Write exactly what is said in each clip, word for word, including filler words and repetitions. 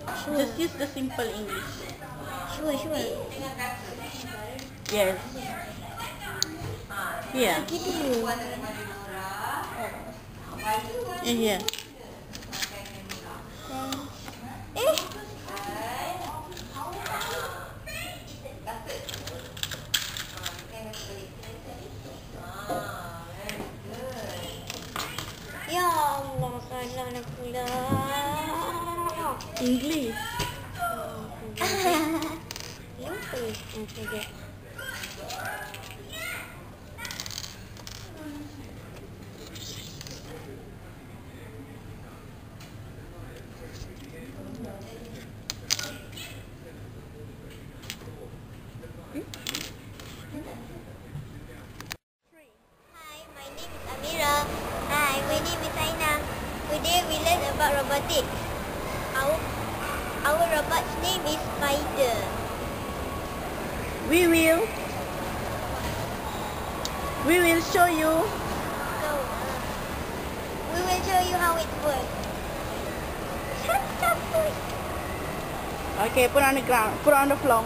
Sure. Just use the simple English. Sure, sure. Yes. Yeah. Gitu. Yeah, yeah. Eh? Ya Allah, salah nak pula. English. Lupa. Okay, okay. Hi, my name is Amira. Hi, my name is Aina. Today we learn about robotics. Our, our robot's name is Spider. We will. We will show you. So, uh, we will show you how it works. Shut up, boy. Okay, put on the ground. Put on the floor.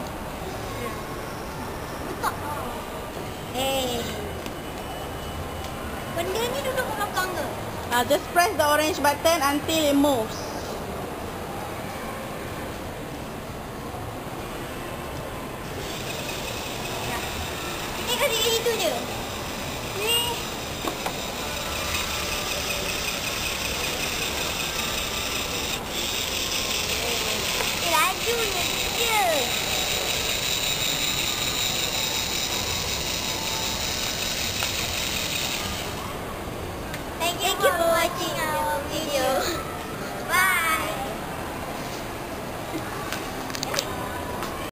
Stop. Hey. Benda ni duduk kat belakang ke? Now just press the orange button until it moves. Ni kasi kat situ je. Ni. Eh, laju je. Thank you for watching our video. Bye.